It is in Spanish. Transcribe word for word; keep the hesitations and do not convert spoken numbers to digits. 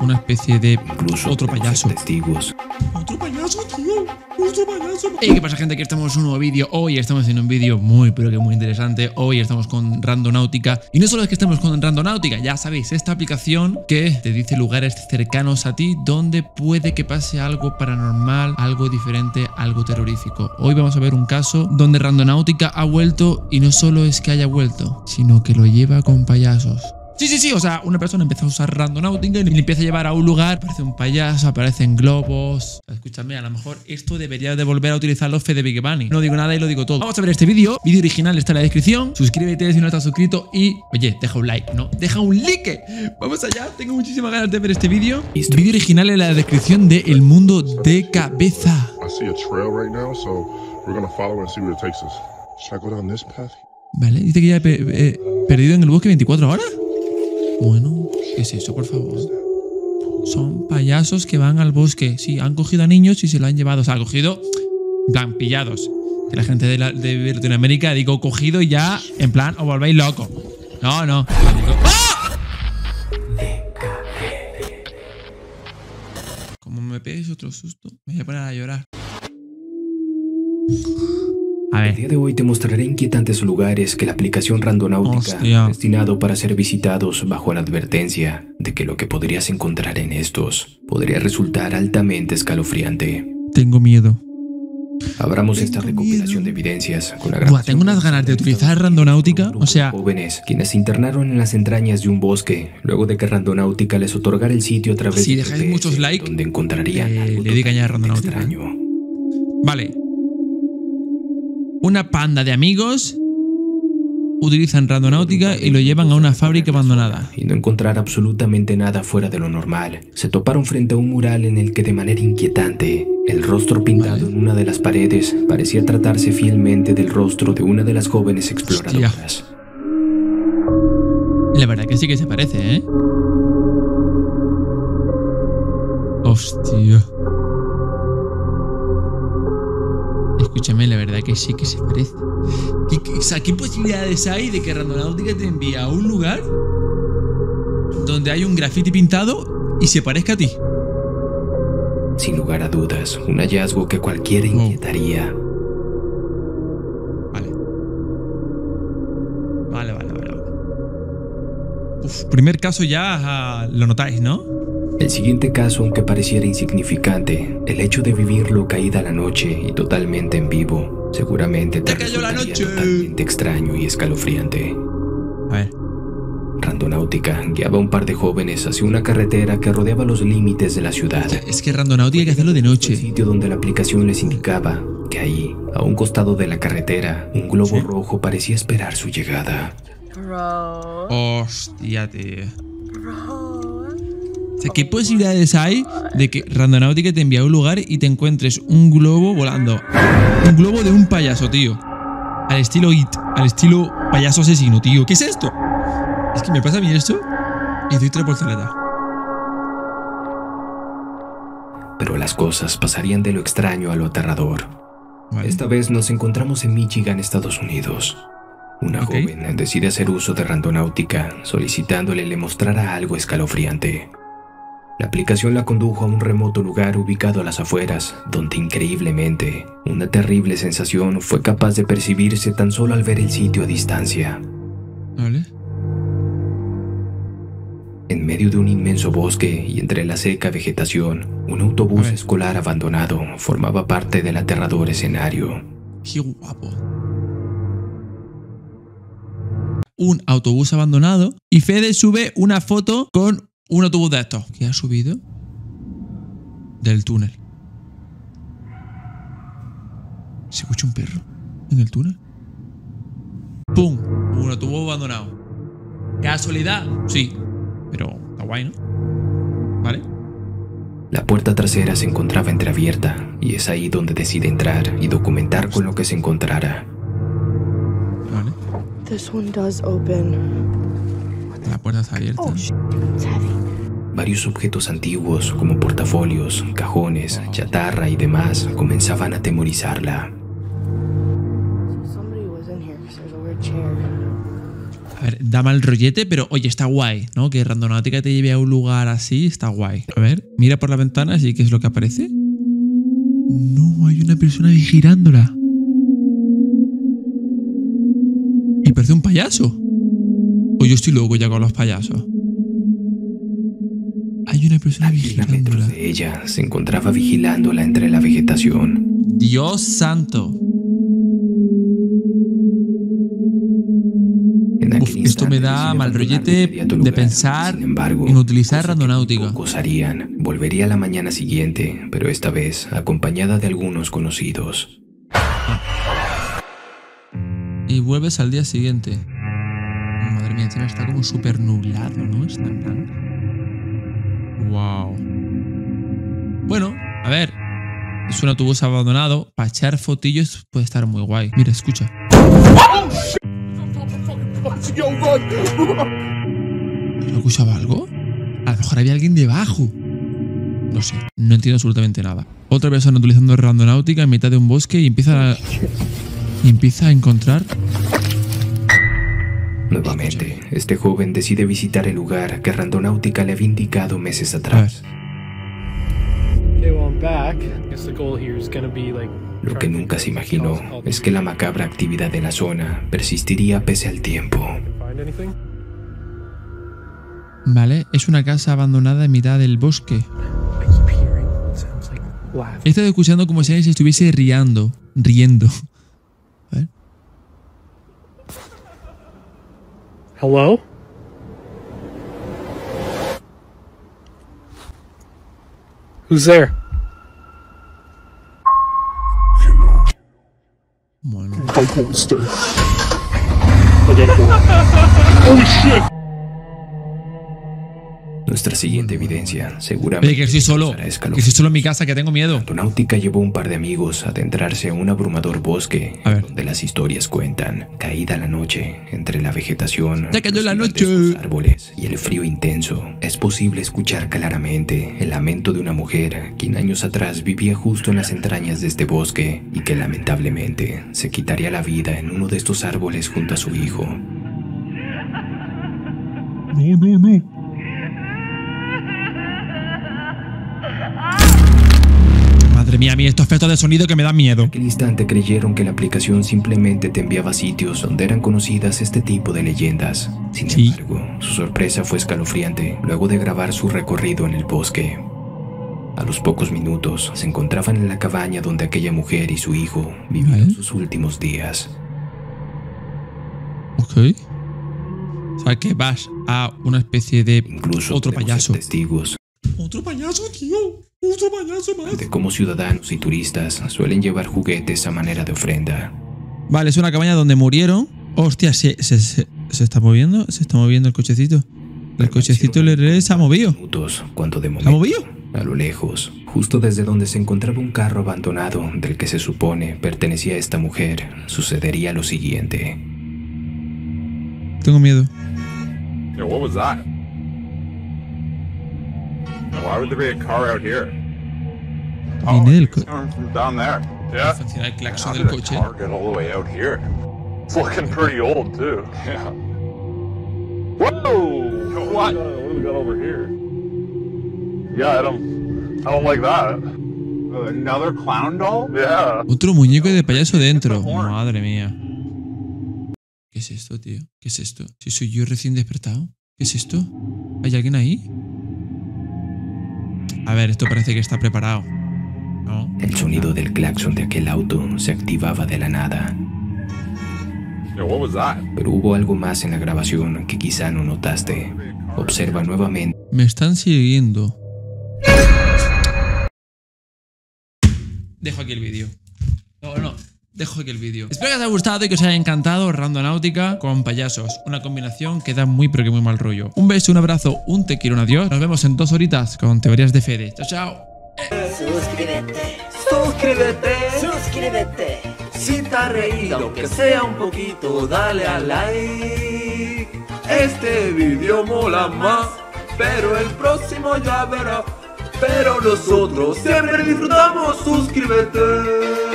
una especie de Incluso otro payaso. Testigos. Otro payaso, tío. Otro payaso. Hey, ¿qué pasa, gente? Aquí estamos en un nuevo vídeo. Hoy estamos en un vídeo muy, pero que muy interesante. Hoy estamos con Randonáutica. Y no solo es que estemos con Randonáutica, ya sabéis, esta aplicación que te dice lugares cercanos a ti donde puede que pase algo paranormal, algo diferente, algo terrorífico. Hoy vamos a ver un caso donde Randonáutica ha vuelto y no solo es que haya vuelto, sino que lo lleva con payasos. Sí, sí, sí, o sea, una persona empieza a usar Randonáutica y le empieza a llevar a un lugar, aparece un payaso, aparecen globos. Escúchame, a lo mejor esto debería de volver a utilizarlo Fede Big Bunny. No digo nada y lo digo todo. Vamos a ver este vídeo. Vídeo original está en la descripción. Suscríbete si no estás suscrito y, oye, deja un like, ¿no? Deja un like. Vamos allá, tengo muchísimas ganas de ver este vídeo. Vídeo original en la descripción de El Mundo de Cabeza. Vale, dice que ya he pe eh, perdido en el bosque veinticuatro horas. Bueno, ¿qué es eso, por favor? Son payasos que van al bosque. Sí, han cogido a niños y se lo han llevado. O sea, han cogido, en plan, pillados. Que la gente de, la, de Latinoamérica, digo, cogido y ya, en plan, os volvéis locos. No, no. Digo, ¡ah! Como me pegues otro susto, me voy a poner a llorar. A ver. El día de hoy te mostraré inquietantes lugares que la aplicación Randonáutica ha destinado para ser visitados bajo la advertencia de que lo que podrías encontrar en estos podría resultar altamente escalofriante. Tengo miedo. Abramos tengo esta recopilación miedo. de evidencias con la Buah, tengo unas ganas de utilizar Randonáutica. O sea, jóvenes quienes se internaron en las entrañas de un bosque luego de que Randonáutica les otorgara el sitio a través si de dejáis muchos likes, donde encontrarían eh, algo le digan ya a Randonáutica. extraño. Vale. Una panda de amigos utilizan Randonáutica y lo llevan a una fábrica abandonada. Y no encontrar absolutamente nada fuera de lo normal. Se toparon frente a un mural en el que de manera inquietante el rostro pintado vale. en una de las paredes parecía tratarse fielmente del rostro de una de las jóvenes exploradoras. Hostia. La verdad que sí que se parece, ¿eh? Hostia. Escúchame, la verdad que sí que se parece. ¿Qué, qué, o sea, ¿qué posibilidades hay de que Randonáutica te envíe a un lugar donde hay un graffiti pintado y se parezca a ti? Sin lugar a dudas, un hallazgo que cualquiera inquietaría. Vale. Vale, vale, vale. vale. Uf, primer caso ya uh, lo notáis, ¿no? El siguiente caso, aunque pareciera insignificante, el hecho de vivirlo caída la noche y totalmente en vivo, seguramente te resultaría totalmente extraño y escalofriante. A ver. Randonáutica guiaba a un par de jóvenes hacia una carretera que rodeaba los límites de la ciudad. Es que Randonáutica hay que hacerlo de noche. El sitio donde la aplicación les indicaba que ahí, a un costado de la carretera, un globo ¿Sí? rojo parecía esperar su llegada. Bro. Hostia, tío. Bro. O sea, ¿qué posibilidades hay de que Randonáutica te envíe a un lugar y te encuentres un globo volando? Un globo de un payaso, tío. Al estilo It, al estilo payaso asesino, tío. ¿Qué es esto? Es que me pasa a mí esto y doy tres portaletas. Pero las cosas pasarían de lo extraño a lo aterrador. Vale. Esta vez nos encontramos en Michigan, Estados Unidos. Una okay. joven decide hacer uso de Randonáutica, solicitándole le mostrara algo escalofriante. La aplicación la condujo a un remoto lugar ubicado a las afueras, donde increíblemente, una terrible sensación fue capaz de percibirse tan solo al ver el sitio a distancia. Vale. En medio de un inmenso bosque y entre la seca vegetación, un autobús escolar abandonado formaba parte del aterrador escenario. ¡Qué guapo! Un autobús abandonado y Fede sube una foto con un autobús de estos. ¿Qué ha subido? Del túnel. ¿Se escucha un perro en el túnel? ¡Pum! Un autobús abandonado. ¿Casualidad? Sí. Pero está guay, ¿no? ¿Vale? La puerta trasera se encontraba entreabierta y es ahí donde decide entrar y documentar con lo que se encontrara. Vale. This one does open. La puerta está abierta. Oh, shit. It's heavy. Varios objetos antiguos como portafolios, cajones, chatarra y demás comenzaban a atemorizarla. Somebody was in here because there's a weird chair. A ver, ver, da mal rollete, pero oye, está guay, ¿no? Que Randonáutica te lleve a un lugar así, está guay. A ver, mira por la ventana, ¿sí? ¿Qué es lo que aparece? No, hay una persona vigilándola. Y parece un payaso. O yo estoy loco ya con los payasos. Hay una persona vigilándola. A metros de ella se encontraba vigilándola entre la vegetación. Dios santo. Uf, esto me da mal rollete de pensar Sin embargo, en utilizar Randonáutica. Pocos harían. Volvería la mañana siguiente, pero esta vez acompañada de algunos conocidos. Y vuelves al día siguiente. Madre mía, encima está como súper nublado, ¿no? Está en plan... Wow. Bueno, a ver. Es un autobús abandonado. Para echar fotillos puede estar muy guay. Mira, escucha. ¿No escuchaba algo? A lo mejor había alguien debajo. No sé, no entiendo absolutamente nada. Otra persona utilizando Randonáutica en mitad de un bosque y empieza a, y empieza a encontrar... Nuevamente, este joven decide visitar el lugar que Randonáutica le había indicado meses atrás. Lo que nunca se imaginó es que la macabra actividad de la zona persistiría pese al tiempo. Vale, es una casa abandonada en mitad del bosque. He estado escuchando como si alguien se estuviese riendo. Riendo. A ver. Hello? Who's there? Bueno. Oh shit! Nuestra siguiente evidencia seguramente... Oye, que estoy solo. Que estoy solo en mi casa, que tengo miedo. Randonáutica llevó un par de amigos a adentrarse a un abrumador bosque donde las historias cuentan. Caída la noche, entre la vegetación, ya cayó la noche, los árboles y el frío intenso, es posible escuchar claramente el lamento de una mujer quien años atrás vivía justo en las entrañas de este bosque y que lamentablemente se quitaría la vida en uno de estos árboles junto a su hijo. No, no, no. Madre mía, a mí estos efectos de sonido que me dan miedo. En aquel instante creyeron que la aplicación simplemente te enviaba a sitios donde eran conocidas este tipo de leyendas. Sin sí. embargo, su sorpresa fue escalofriante luego de grabar su recorrido en el bosque. A los pocos minutos se encontraban en la cabaña donde aquella mujer y su hijo vivieron ¿Eh? sus últimos días. Ok. O sea que vas a una especie de Incluso otro payaso. Testigos. Otro payaso, tío. Otro payaso más. De cómo ciudadanos y turistas suelen llevar juguetes a manera de ofrenda. Vale, es una cabaña donde murieron. Hostia, ¿se, se, se, se está moviendo? ¿Se está moviendo el cochecito? El cochecito le se ha movido. Minutos, cuando de momento, ¿se ha movido? A lo lejos, justo desde donde se encontraba un carro abandonado del que se supone pertenecía a esta mujer, sucedería lo siguiente. Tengo miedo. Yeah, what was that? Why would there be a car out here? Viene del coche. Down there. Yeah. Funciona el claxon How del did coche. a car get all the way out here? It's looking pretty old too. Yeah. Whoa! What? What do we got over here? Yeah, I don't. I don't like that. Another clown doll? Yeah. Otro muñeco de payaso dentro. Madre mía. ¿Qué es esto, tío? ¿Qué es esto? Si soy yo recién despertado. ¿Qué es esto? ¿Hay alguien ahí? A ver, esto parece que está preparado. ¿No? El sonido del claxon de aquel auto se activaba de la nada. Yeah, what was that? Pero hubo algo más en la grabación que quizá no notaste. Observa nuevamente. Me están siguiendo. Dejo aquí el vídeo. No, no. Dejo aquí el vídeo. Espero que os haya gustado y que os haya encantado Randonáutica con payasos. Una combinación que da muy pero que muy mal rollo. Un beso, un abrazo, un te quiero, un adiós. Nos vemos en dos horitas con Teorías de Fede. Chao, chao. Suscríbete, suscríbete, suscríbete. Si te has reído, aunque sea un poquito, dale a like. Este vídeo mola más, pero el próximo ya verás. Pero nosotros siempre disfrutamos, suscríbete.